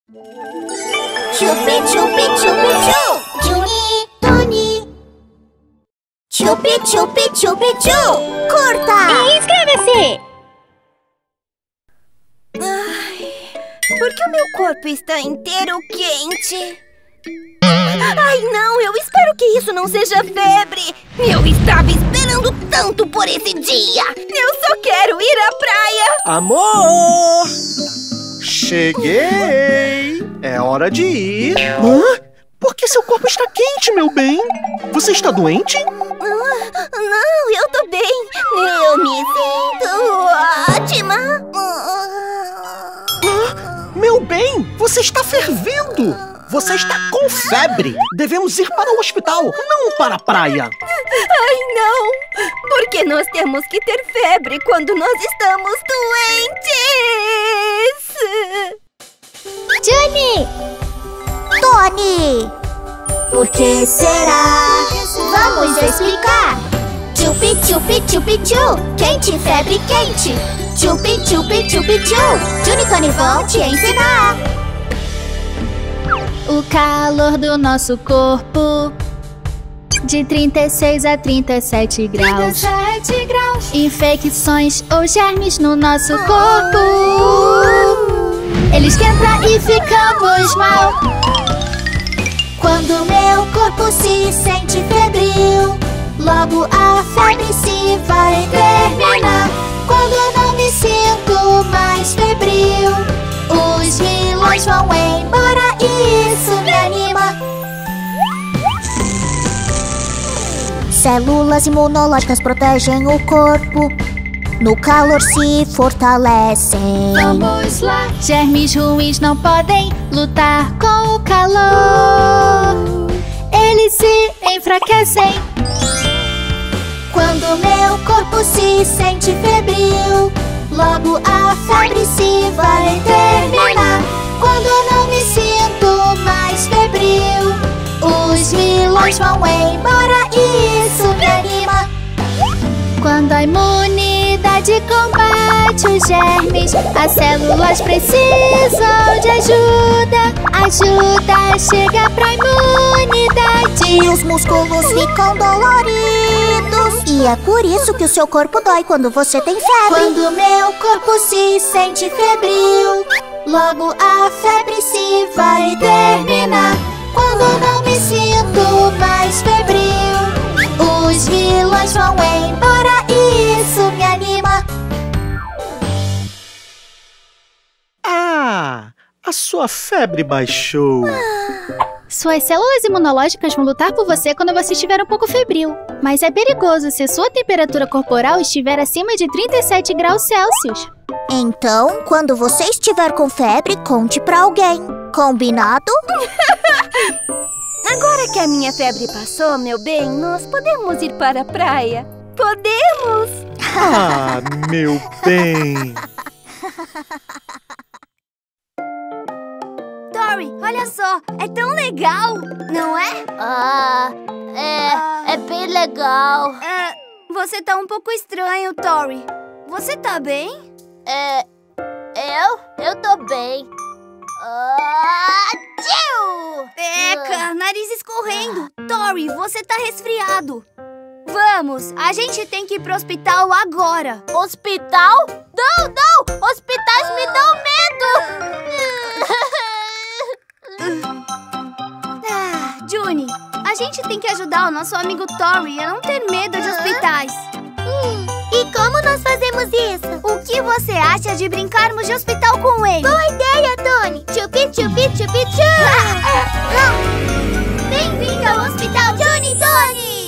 Chupi-chupi-chupi-chu! Juni, Tony! Chupi-chupi-chupi-chu! Curta! E inscreva-se! Ai, por que o meu corpo está inteiro quente? Ai, não! Eu espero que isso não seja febre! Eu estava esperando tanto por esse dia! Eu só quero ir à praia! Amor! Cheguei! É hora de ir! Hã? Por que seu corpo está quente, meu bem? Você está doente? Não, eu tô bem! Eu me sinto ótima! Meu bem, você está fervendo! Você está com febre! Devemos ir para o hospital, não para a praia! Ai, não! Porque nós temos que ter febre quando nós estamos doentes! Juni! Tony! Por que será? Vamos explicar! Chupi-chupi-chupi-chu! Quente, febre, quente! Chupi-chupi-chupi-chu! Juni e Tony vão te ensinar! O calor do nosso corpo de 36 a 37 graus. 37 graus. Infecções ou germes no nosso corpo. Ele esquenta e ficamos mal. Quando meu corpo se sente febril, logo a febre se vai terminar. Quando eu não me sinto mais febril, os vilões vão embora e isso me anima. Células imunológicas protegem o corpo, no calor se fortalecem. Vamos lá! Germes ruins não podem lutar com o calor. Eles se enfraquecem. Quando meu corpo se sente febril, logo a febre se vai terminar. Quando eu não me sinto mais febril, os vilões vão embora e isso me anima. Quando a imunidade combate os germes, as células precisam de ajuda. Ajuda chega pra imunidade. E os músculos ficam doloridos. E é por isso que o seu corpo dói quando você tem febre. Quando meu corpo se sente febril, logo a febre se vai terminar. Quando eu não me sinto mais febril, os vilões vão embora e isso me anima. Ah, a sua febre baixou. Suas células imunológicas vão lutar por você quando você estiver um pouco febril. Mas é perigoso se sua temperatura corporal estiver acima de 37 graus Celsius. Então, quando você estiver com febre, conte pra alguém. Combinado? Agora que a minha febre passou, meu bem, nós podemos ir para a praia. Podemos! Ah, meu bem! Dory, olha só, é tão legal, não é? É bem legal. Você tá um pouco estranho, Tori. Você tá bem? Eu tô bem. Tchiu! Eca, nariz escorrendo. Tori, você tá resfriado. Vamos, a gente tem que ir pro hospital agora. Hospital? Não! Hospitais me dão medo! Juni, a gente tem que ajudar o nosso amigo Tori a não ter medo de hospitais. E como nós fazemos isso? O que você acha de brincarmos de hospital com ele? Boa ideia, Tony! Chupi-chupi-chupi-chu! Bem-vindo ao hospital, Juni e Tony!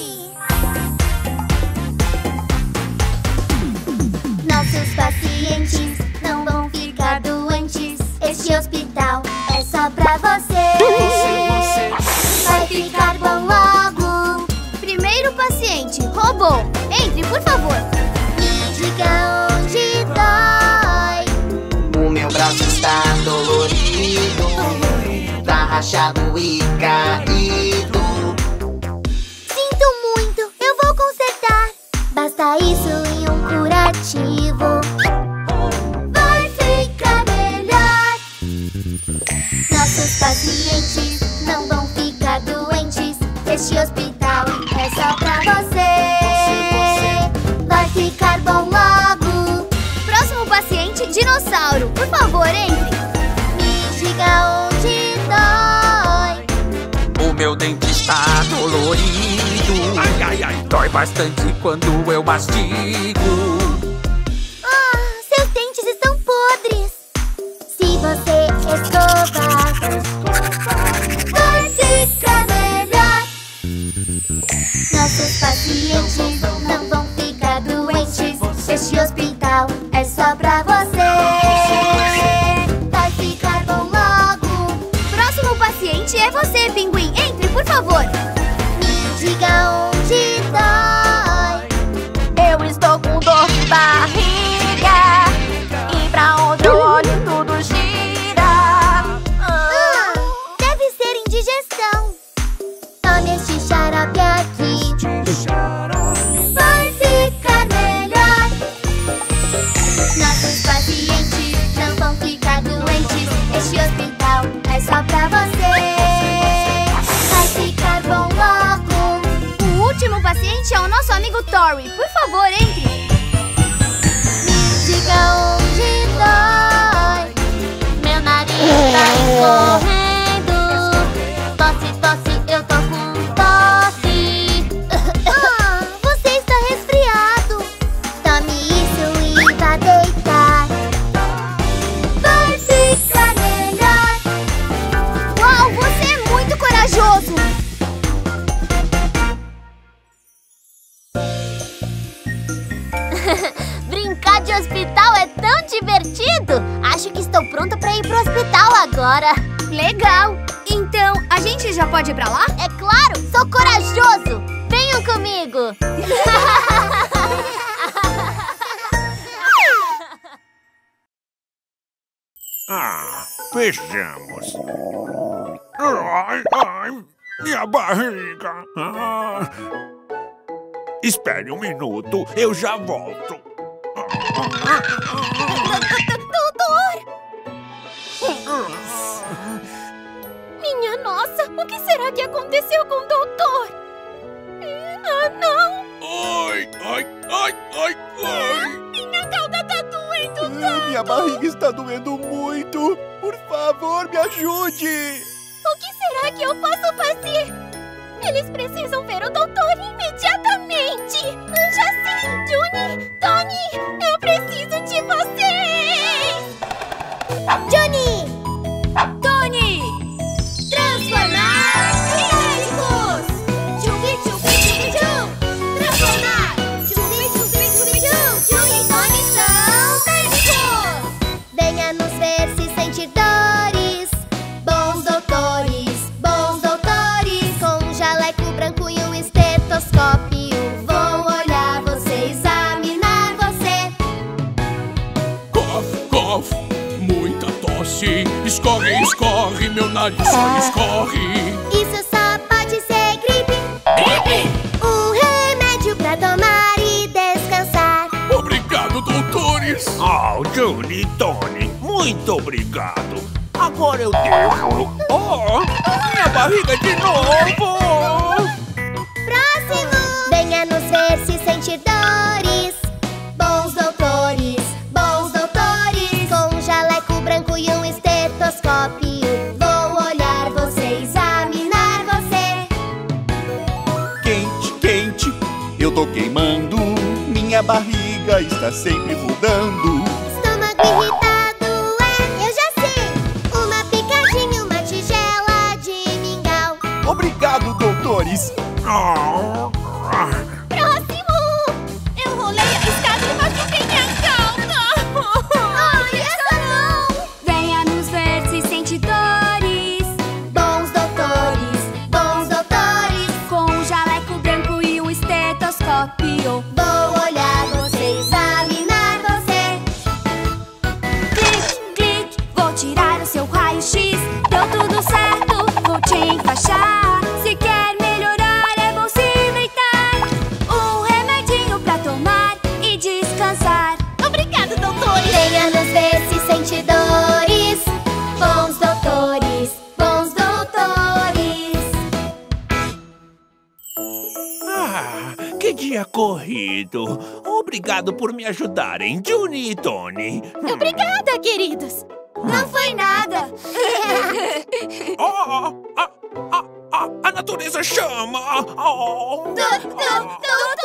Nossos pacientes não vão ficar doentes. Este hospital é só pra você. Vai ficar bom logo. Primeiro paciente, robô. Entre, por favor. Me diga onde dói. O meu braço está dolorido, tá rachado e caído. Sinto muito, eu vou consertar. Basta isso e um curativo. Vai ficar melhor. Nossos pacientes não vão ficar doentes. Este hospital é só pra você. Vai ficar bom logo. Próximo paciente, dinossauro. Por favor, entre. Me diga onde dói. O meu dente está dolorido. Ai, ai, ai, dói bastante quando eu mastigo. Seus dentes estão podres. Se você escovar, vai ficar melhor. Nossos pacientes não vão ficar doentes. Este hospital é só pra você. Vai ficar bom logo. Próximo paciente é você, pinguim. Entre, por favor. Me diga onde dói. Eu estou com dor de barriga e pra onde eu olho tudo gira. Deve ser indigestão. Tome este xarope aqui. Vai ficar melhor. Nossos pacientes não vão ficar doentes. Este hospital é só pra você. Vai ficar bom logo. O último paciente é o nosso amigo Tori. Por favor, entre. Me diga onde dói. Meu nariz está escorrendo. Tosse, tosse, eu tô com tosse. Você está resfriado. Tome isso e vá deitar. Vai ficar melhor. Uau, você é muito corajoso. Brincar de hospital é tão divertido. Acho que estou pronta pra ir pro hospital agora. Legal. Então, a gente já pode ir pra lá? É claro, sou corajoso. Venham comigo. Vejamos. Ai, ai, minha barriga. Espere um minuto, eu já volto. Minha nossa, o que será que aconteceu com o doutor? Ah, não! Ai, ai, ai, ai, ai. Minha cauda tá doendo tanto! Minha barriga está doendo muito. Por favor, me ajude. O que será que eu posso fazer? Eles precisam ver o doutor imediatamente! Já sim, Juni! Tony! Eu preciso de vocês! Johnny! Tony! Transformar médicos! Jubi, jubi, jubi, jum! Transformar! Jubi, jubi, jubi, jum! Juni e Tony são médicos! Venha nos ver se sentir dores. Bons doutores, com jaleco branco e um estetoscópio. Vou olhar você, examinar você. Cof, cof, muita tosse. Escorre, escorre, meu nariz só escorre. Isso só pode ser gripe. Gripe! Um remédio pra tomar e descansar. Obrigado, doutores. Oh, Juni e Tony, muito obrigado. Agora eu devo... Oh, minha barriga de novo. Próximo! Venha nos ver se sentir dores. Bons doutores, com jaleco branco e um estetoscópio. Vou olhar você, examinar você. Quente, quente, eu tô queimando. Minha barriga está sempre rodando. Estômago irritado, eu já sei. Uma picadinha, uma tigela de mingau. Obrigado, doutores. Próximo! Eu rolei a escada e machuquei minha cauda! Ai, essa não! Venha nos ver se sente dores. Bons doutores, Com um jaleco branco e um estetoscópio. vou olhar você, examinar você. Clique, clique, vou tirar o seu raio-x. Deu tudo certo, vou te enfaixar. Se quer melhorar, é bom se deitar. socorrido. Obrigado por me ajudarem, Juni e Tony. Obrigada, queridos. Não foi nada. A natureza chama. Doutor!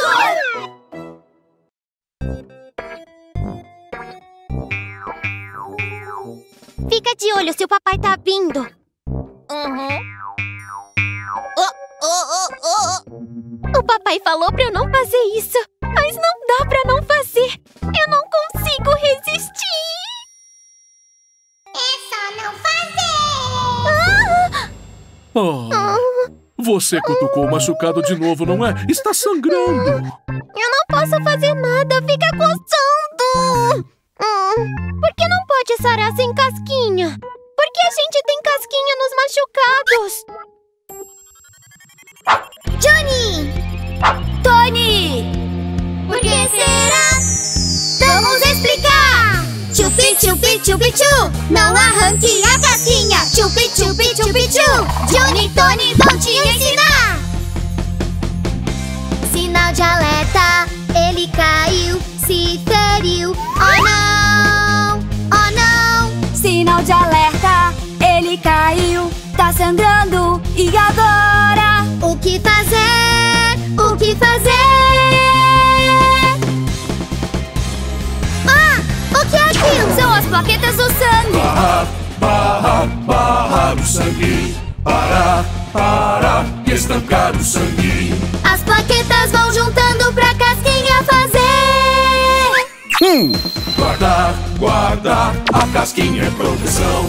Fica de olho se o papai tá vindo. O papai falou pra eu não fazer isso, mas não dá pra não fazer. Eu não consigo resistir. É só não fazer! Você cutucou o machucado de novo, não é? Está sangrando. Eu não posso fazer nada, fica coçando. Por que não pode sarar sem casquinha? Por que a gente tem casquinha nos machucados? Johnny! Tony! Por que será? Vamos explicar! Chupi, chupi, chupi, chu! Não arranque a casquinha! Chupi, chupi, chupi, chu! Johnny e Tony vão te ensinar! Sinal de alerta, ele caiu, se feriu. Oh não! Oh não! Sinal de alerta, ele caiu, tá sangrando. E agora? O que fazer? O que fazer? O que é aquilo? São as plaquetas do sangue. Barrar o sangue. Parar, estancar o sangue. As plaquetas vão juntando pra casquinha fazer. Guardar, a casquinha é proteção.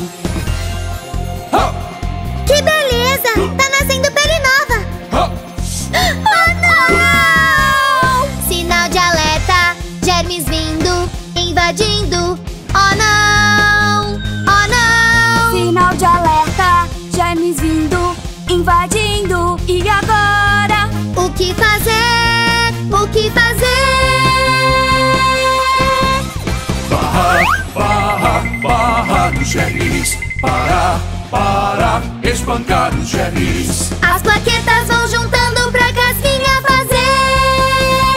Que beleza! Tá nascendo pele nova. Oh não! Sinal de alerta, germes vindo, invadindo. Oh não! Oh não! Sinal de alerta, germes vindo, invadindo. E agora? O que fazer? O que fazer? Barrar os germes. Parar, espancar os germes. As plaquetas vão juntando pra casquinha fazer.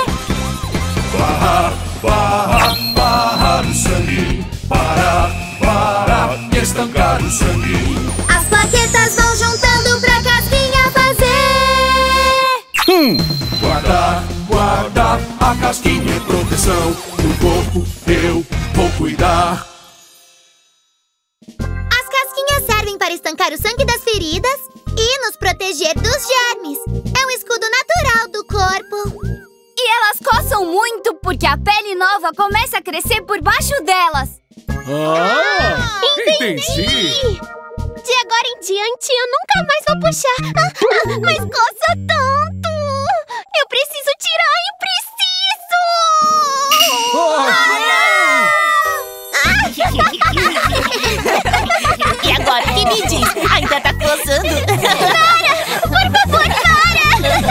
Barrar o sangue. Parar, estancar o sangue. As plaquetas vão juntando pra casquinha fazer. Guardar, a casquinha é proteção. Do corpo eu vou cuidar. As casquinhas servem para estancar o sangue das feridas e nos proteger dos germes. É um escudo natural do corpo. E elas coçam muito porque a pele nova começa a crescer por baixo delas. Entendi! De agora em diante, eu nunca mais vou puxar. Mas coça tanto! Eu preciso tirar e preciso! E agora, o que me diz? Ainda tá coçando? Para! Por favor, para!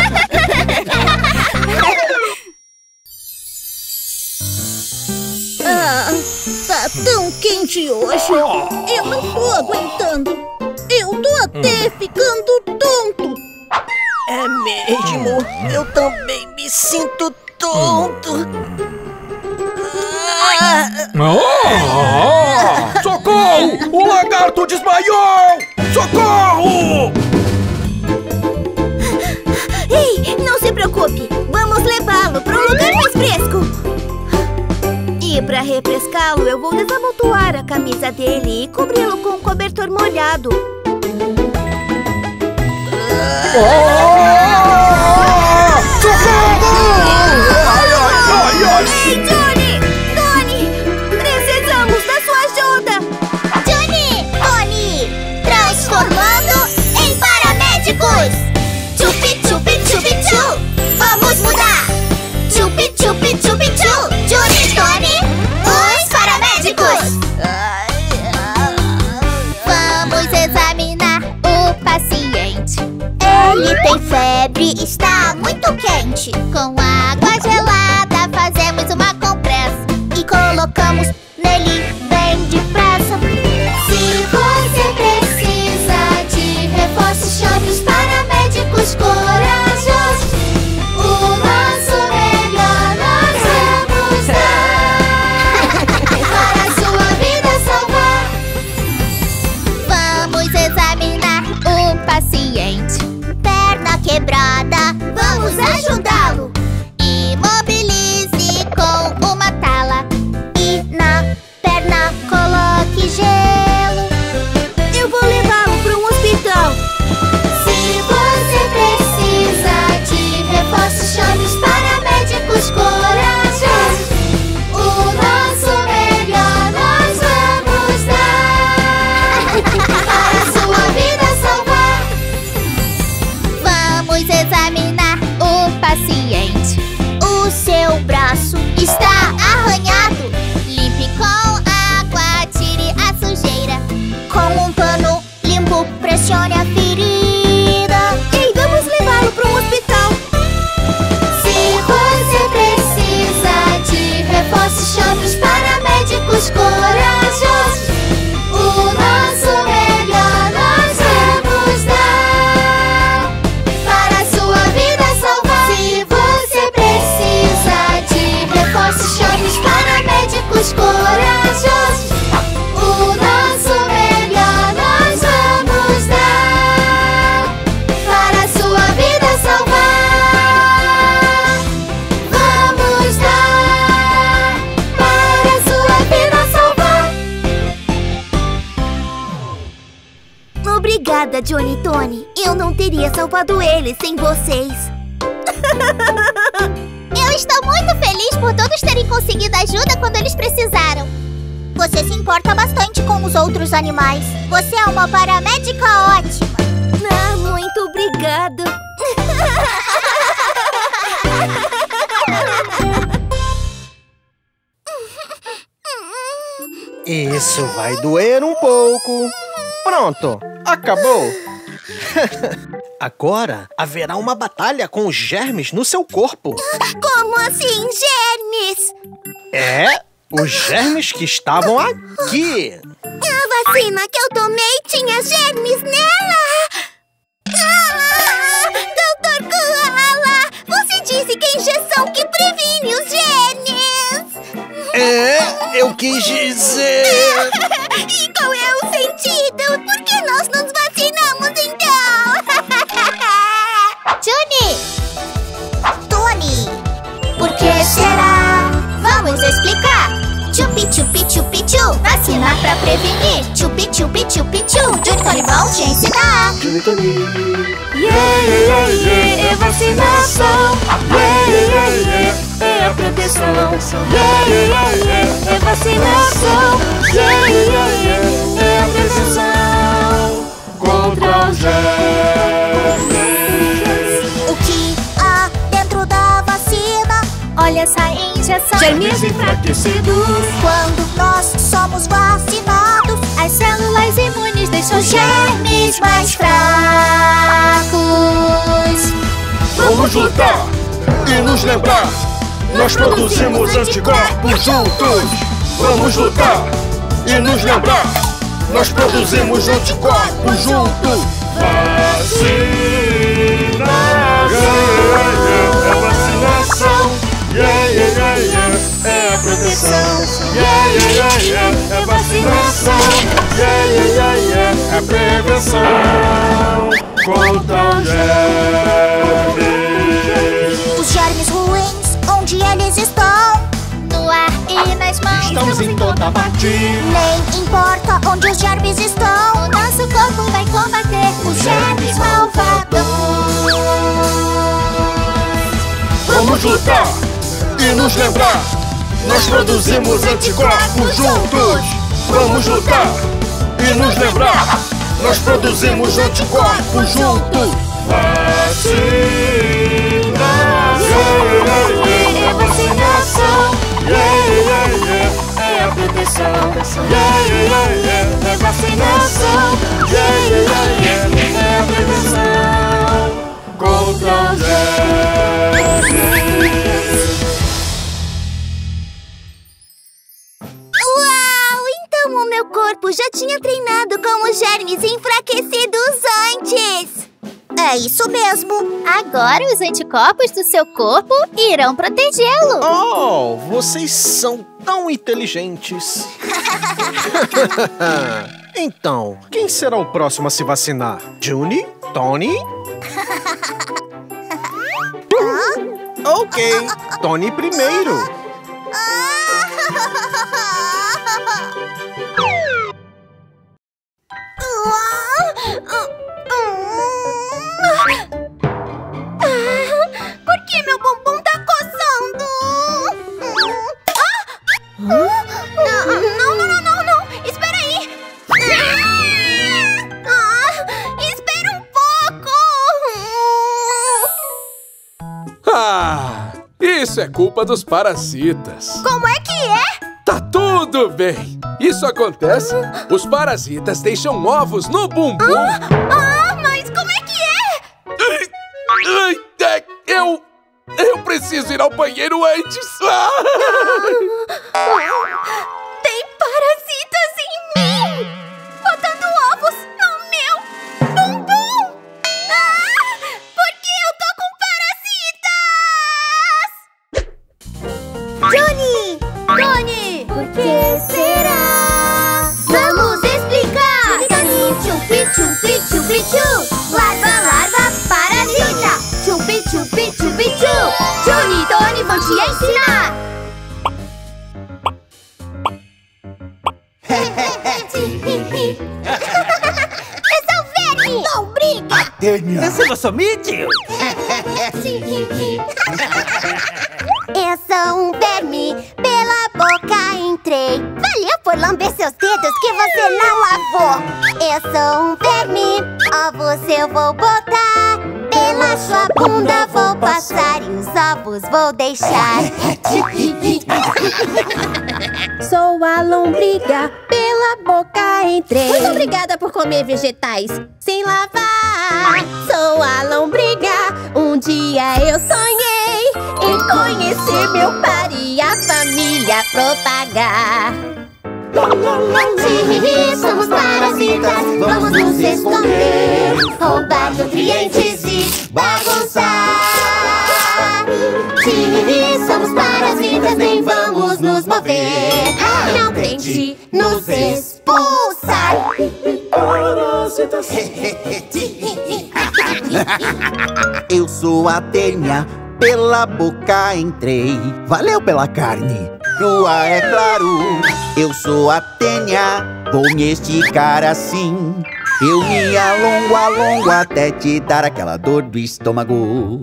Tá tão quente hoje. Eu não tô aguentando. Eu tô até ficando tonto. É mesmo? Eu também me sinto tonto. Socorro! O lagarto desmaiou! Socorro! Ei, não se preocupe. Vamos levá-lo para um lugar mais fresco. E para refrescá-lo, eu vou desabotoar a camisa dele e cobri-lo com um cobertor molhado. Ei, Johnny! Tony! Precisamos da sua ajuda! Johnny! Tony! Transformando em paramédicos! Chupi, chupi, chupi, chu! Vamos mudar! Chupi, chupi, chupi, chu! Johnny e Tony, os paramédicos! Vamos examinar o paciente. Ele tem febre, está muito quente. Com água gelada fazemos uma compressa e colocamos nele bem depressa. Se você precisa de reforços, chame os paramédicos corajosos. O nosso melhor paciente. Perna quebrada, vamos ajudá-lo. Imobilize com uma tala e na perna coloque gelo. Eu vou levá-lo para um hospital. Se você precisa de reforços, chame os paramédicos corajosos. O nosso melhor nós vamos dar para sua vida salvar. Vamos examinar o paciente. O seu braço Está arranhado. Limpe com água, tire a sujeira. com um pano limpo, pressione a ferida. Ei, vamos levá-lo para um hospital. Se você precisa de reforços, chame os paramédicos corajosos. O nosso melhor nós vamos dar para sua vida salvar. Se você precisa de reforços, chame os paramédicos corajosos. O nosso melhor nós vamos dar para sua vida salvar. Vamos dar para sua vida salvar. Obrigada, Johnny e Tony. Eu não teria salvado ele sem vocês. Eu estou muito feliz por todos terem conseguido ajuda quando eles precisaram. Você se importa bastante com os outros animais. Você é uma paramédica ótima. Ah, muito obrigada. Isso vai doer um pouco. Pronto, acabou. Agora haverá uma batalha com os germes no seu corpo. Como assim, germes? É, os germes que estavam aqui. A vacina que eu tomei tinha germes nela. Doutor Koala, você disse que a injeção que previne os germes. É, eu quis dizer... E qual é o sentido? Por que nós nos vacinamos então? Johnny, Tony, por que será? Vamos explicar. Chupi, chupi, chupi, chu. Vacinar pra prevenir. Chupi, chupi, chupi, chu. Johnny e Tony vão te ensinar. Johnny, Tony. É vacinação. É a proteção. É vacinação. É a prevenção contra os germes. o que há dentro da vacina? Olha essa injeção. Germes enfraquecidos. Quando nós somos vacinados, As células imunes deixam germes mais fracos. Vamos lutar e nos lembrar. Nós produzimos anticorpos juntos. Vamos lutar e nos lembrar. Nós produzimos anticorpos juntos. Vacina. É vacinação. É a proteção. É vacinação. É prevenção contra os germes. os germes ruins, onde eles estão? No ar e nas mãos. Estamos em toda parte. Nem importa onde os germes estão. O nosso corpo vai combater os germes malvados. Vamos lutar e nos lembrar. Nós produzimos anticorpos juntos. Vamos lutar e nos lembrar. Nós produzimos anticorpos juntos. Vacina. É vacinação. É a proteção. É vacinação. É a prevenção contra os germes. Uau! Então o meu corpo já tinha treinado com os germes enfraquecidos antes. É isso mesmo. Agora os anticorpos do seu corpo irão protegê-lo. Oh, vocês são tão inteligentes. Então, quem será o próximo a se vacinar? Johnny, Tony? Ok, Tony primeiro. Por que meu bumbum tá coçando? Não. Espera aí. Espera um pouco. Isso é culpa dos parasitas. Como é que é? Tá tudo bem. Isso acontece. Os parasitas deixam ovos no bumbum. Mas como é que é? Eu preciso ir ao banheiro antes. Tem parasitas em mim! Botando ovos no meu bumbum! Por que eu tô com parasitas? Johnny! Por que será? Vamos explicar! Chupi-chupi-chupi-chu! Larva, parasita! Chupi-chupi-chupi-chu! Johnny e Tony vão te ensinar! Eu sou o verme! Não briga! Esse é o Somídio! Eu sou um verme, pela boca entrei. Valeu por lamber seus dedos que você não lavou. Eu sou um verme, ovos eu vou botar. Pela sua bunda vou passar e os ovos vou deixar. Sou a lombriga, pela boca entrei. Muito obrigada por comer vegetais sem lavar. Sou a lombriga, um dia eu sonhei em conhecer meu par e a família propagar. Somos parasitas, vamos nos esconder, roubar nutrientes e bagunçar. Somos parasitas, nem vamos nos mover. Não tente nos expulsar. Parasitas. Eu sou a tênia, pela boca entrei. Valeu pela carne, crua é claro. Eu sou a tênia, vou me esticar assim. Eu me alongo até te dar aquela dor do estômago.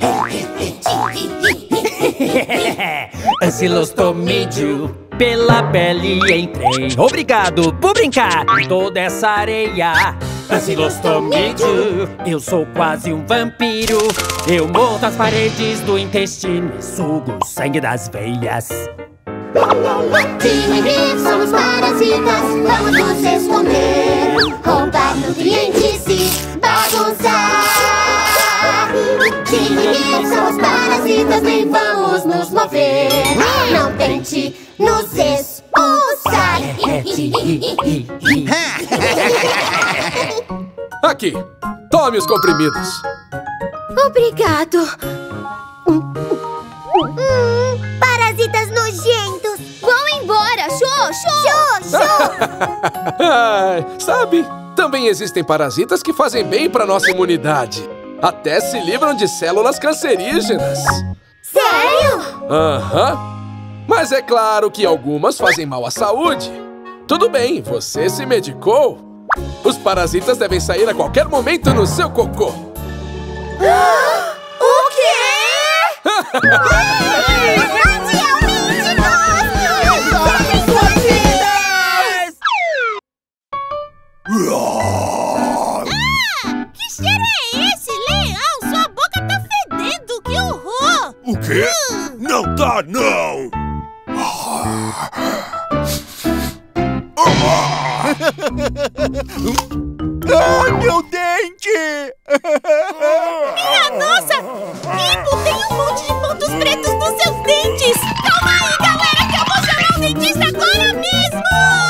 Ancilostomídeo, pela pele entrei. Obrigado por brincar em toda essa areia. Ancilostomídeo, eu sou quase um vampiro. Eu mordo as paredes do intestino e sugo o sangue das veias. Somos parasitas, vamos nos esconder, roubar nutrientes e bagunçar. Somos parasitas, nem vamos nos mover. Não tente nos expulsar. Aqui, tome os comprimidos. Obrigado. Parasitas nojentos. Vão embora! Show! Sabe, também existem parasitas que fazem bem para nossa imunidade. Até se livram de células cancerígenas. Sério? Aham. Mas é claro que algumas fazem mal à saúde. Tudo bem, você se medicou. Os parasitas devem sair a qualquer momento no seu cocô. O quê? Que cheiro é esse, Leão? Sua boca tá fedendo, que horror! O quê? Não tá, não! Ai, meu dente! Minha nossa! Pipo, tem um monte de pontos pretos nos seus dentes! Calma aí, galera, que eu vou chamar o dentista agora mesmo!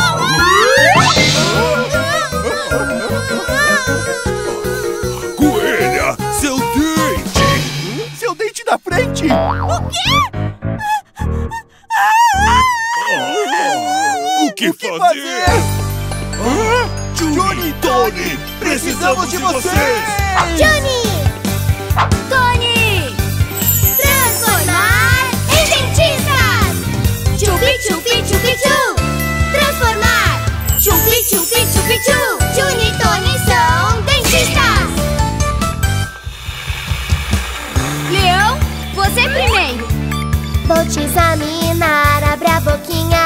Coelha, seu dente! Seu dente da frente! O quê? O que fazer? Johnny e Tony, precisamos de vocês! Johnny! Tony! Transformar em dentistas! Chupi, chupi, chupi, chu! Transformar! Chupi, chupi, chupi, chu! Johnny e Tony são dentistas! Leão, você primeiro. Vou te examinar, abre a boquinha.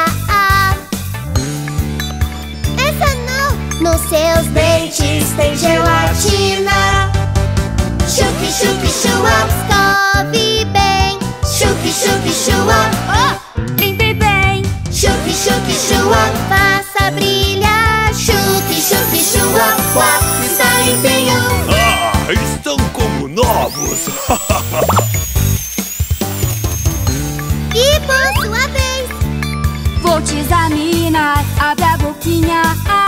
Essa não! Nos seus dentes tem gelatina. Chupi, chupi, chua, escove bem. Chupi, chupi, chua, oh, limpe bem. chupi, chupi, chua, faça brilhar. Chupi, chupi, chua, uá, está limpinho. Ah, estão como novos. E por sua vez, Vou te examinar, abre a boquinha.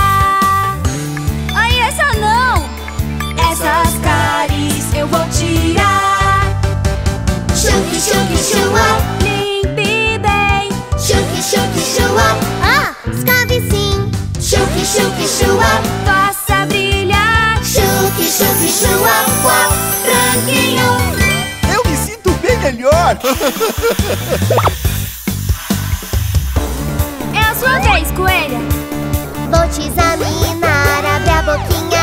Ai, essa não! Essas cáries eu vou tirar. chupi, chupi, chua, Limpe bem. chupi, chupi, chua, escove sim. Chupi, chupi, chua, Faça brilhar. chupi, chupi, chua, uá, branquinho. Eu me sinto bem melhor. É a sua vez, coelha. Vou te examinar, abre a boquinha.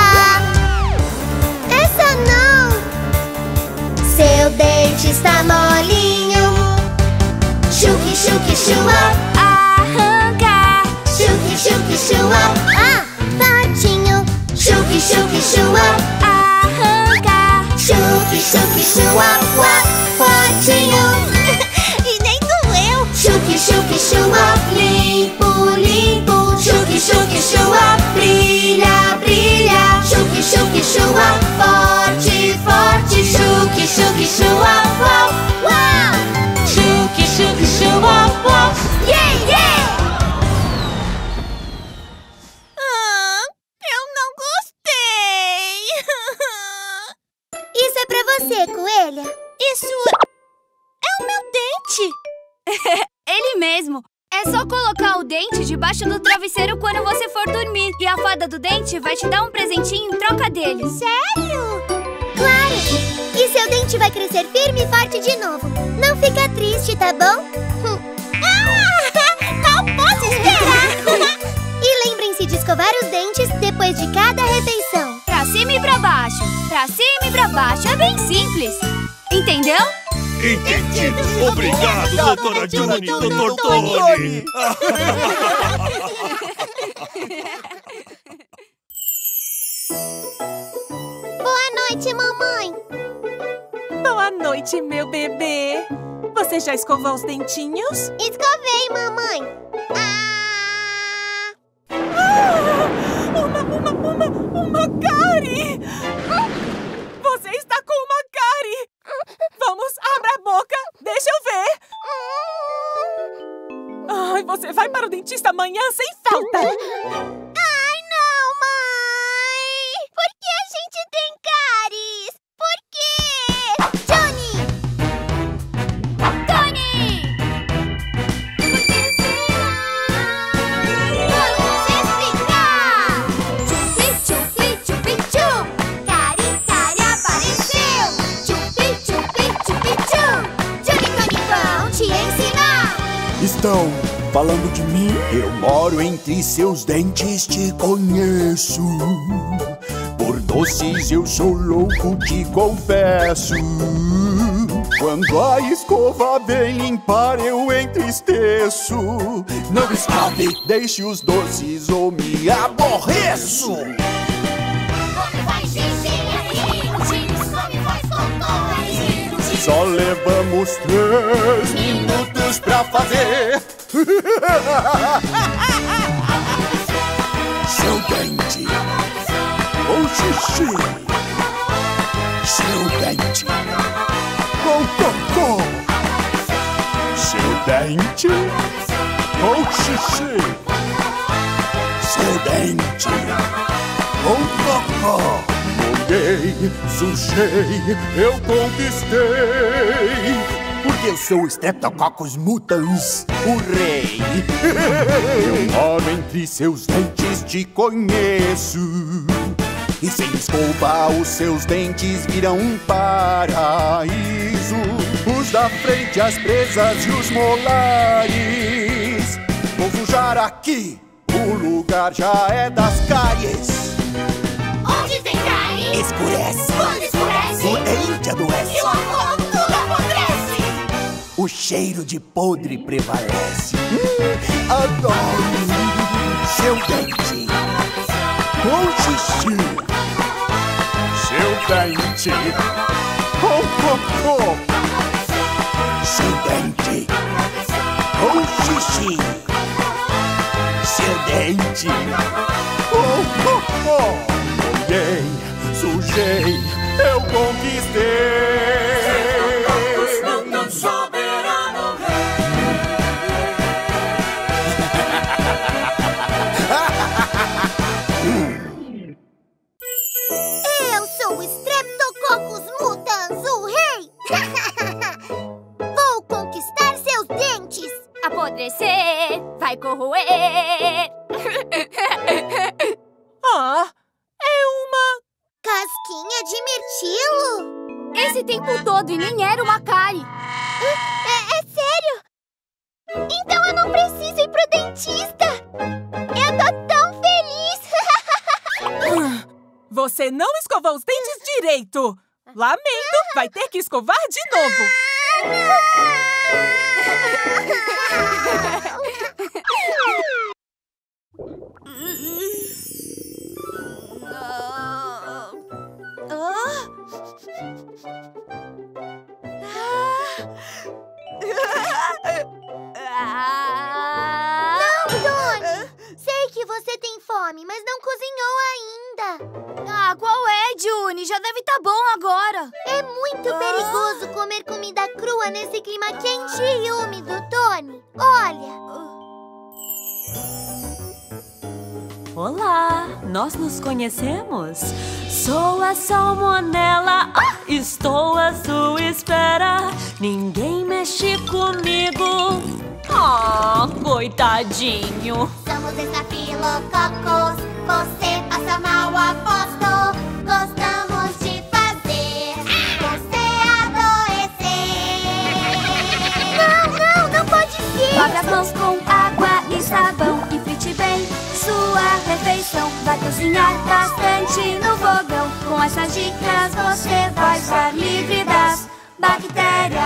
Essa não! Seu dente está molinho. Chuki, chuki, chua, Arrancar. chuki, chuki, chua, fortinho. Chuki, chuki, chua, Arrancar. chuki, chuki, chua, fortinho. E nem doeu. Chuki, chuki, chua, limpo, limpo. Chuki, chuki, chua, brilha, brilha. Chuki, chuki, chua, forte, forte. Chuki, chuki, chua, uau, uau. Chuki, chuki, chua, uau. Yeah, yeah! Eu não gostei. Isso é pra você, coelha. Isso é o meu dente. Ele mesmo. É só colocar o dente debaixo do travesseiro quando você for dormir. E a fada do dente vai te dar um presentinho em troca dele. Sério? Claro! E seu dente vai crescer firme e forte de novo. Não fica triste, tá bom? Não posso esperar! E lembrem-se de escovar os dentes depois de cada refeição. Pra cima e pra baixo. Pra cima e pra baixo. É bem simples. Entendeu? Entendido. Obrigado, doutora Johnny, doutor Tony. Boa noite, mamãe. Boa noite, meu bebê. Você já escovou os dentinhos? Escovei, mamãe. Uma cárie! Você está com uma cárie! Vamos, abra a boca! Deixa eu ver! Ai, você vai para o dentista amanhã sem falta! Ai, não, mãe! Por que a gente tem cáries? Por quê? Johnny! Tony! Vamos explicar! Chupi, chupi, chupi, chu! Cárie, cárie apareceu! Chupi, chupi, chupi, chu! Johnny e Tony vão te ensinar! Estão falando de mim? Eu moro entre seus dentes, te conheço. Por doces eu sou louco, te confesso. Quando a escova vem limpar eu entristeço. Não escape, deixe os doces ou me aborreço. Come faz xixi aí, come faz cocô aí. Só levamos 3 minutos pra fazer. Seu dente ou xixi. Seu dente ou cocô. Seu dente ou xixi. Seu dente ou cocô. Molhei, sujei, eu conquistei. Porque eu sou o Streptococcus mutans, o rei. Eu moro entre seus dentes, te conheço. E sem escova os seus dentes virão um paraíso. Os da frente, as presas e os molares. Vou sujar aqui, o lugar já é das cáries. Onde tem cárie? Escurece. Quando escurece, o dente adoece. E o amor tudo apodrece. O cheiro de podre prevalece. Adoro seu dente com xixi. Seu dente com cocô. Seu dente com xixi. Seu dente com cocô. Olhei, sujei, eu conquistei. Não soberano rei. Eu sou o Streptococcus mutans, o rei! Vou conquistar seus dentes! Apodrecer, vai corroer. Ah, é uma... Casquinha de mirtilo? Esse tempo todo e nem era uma cárie. É sério? Então eu não preciso ir pro dentista! Eu tô tão feliz! Você não escovou os dentes direito. Lamento, vai ter que escovar de novo. Não, Tony! Sei que você tem fome, mas não cozinhou ainda. Ah, qual é, Juni? Já deve estar bom agora. É muito perigoso comer comida crua nesse clima quente e úmido, Tony. Olha! Olá, nós nos conhecemos? Sou a Salmonella, estou à sua espera. Ninguém mexe comigo. Coitadinho. Somos estafilococos, você passa mal, aposto. Gostamos de fazer você adoecer. Não pode ser. Lave as mãos com água e sabão e frite bem sua refeição. Vai cozinhar bastante no fogão. Com essas dicas você vai estar livre das bactérias.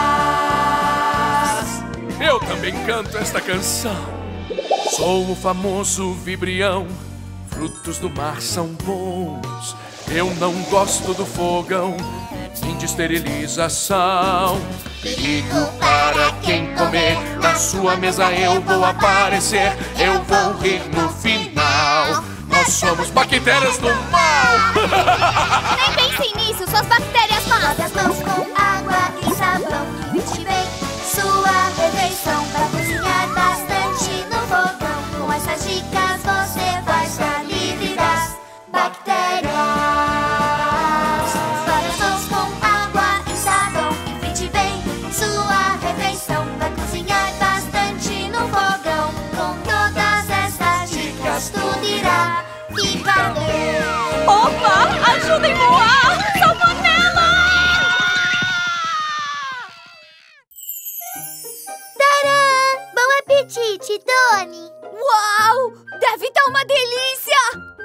Eu também canto esta canção. Sou o famoso vibrião. Frutos do mar são bons. Eu não gosto do fogão, nem de esterilização. Perigo para quem comer. Na sua mesa eu vou aparecer. Eu vou rir no final. Nós somos bactérias do mal. Nem pensem nisso, suas bactérias más. Lave as mãos com água e sabão e frite bem sua refeição. Vai cozinhar bastante no fogão. Com essas dicas você vai estar livre das bactérias. Lave as mãos com água e sabão e frite bem sua refeição. Vai cozinhar bastante no fogão. Com todas essas dicas tudo irá ficar bem. Opa, ajudem a voar! Salmonella! Tcharam! Bom apetite, Tony! Uau! Deve estar uma delícia!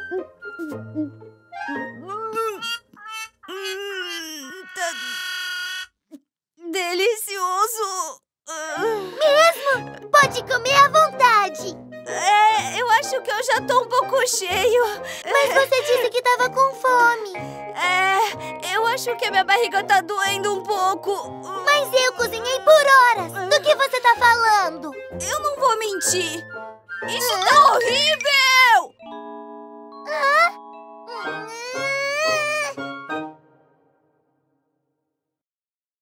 Delicioso! Mesmo? Pode comer à vontade! Eu acho que eu já tô um pouco cheio. Mas você disse que tava com fome. Eu acho que a minha barriga tá doendo um pouco. Mas eu cozinhei por horas. Do que você tá falando? Eu não vou mentir. Isso tá horrível!